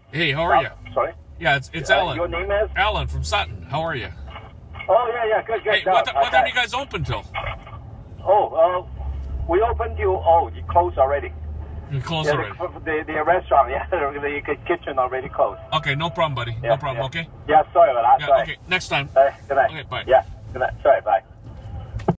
Hey, how are you? Sorry? Yeah, it's Alan. Your name is? Alan from Sutton. How are you? Oh, yeah, good. Hey, what time you guys open till? We open till, you closed already. You closed already? The restaurant, the kitchen already closed. Okay, no problem, buddy. No problem, okay? Yeah, sorry about that. Yeah, sorry. okay, next time. Good night. Okay, bye. Yeah, good night. Sorry, bye.